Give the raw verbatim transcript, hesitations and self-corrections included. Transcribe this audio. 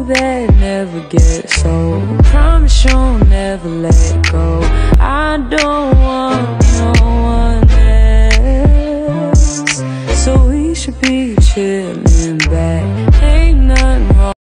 know that never gets old. Promise you'll never let go. I don't want no one else, so we should be chilling back. Ain't nothing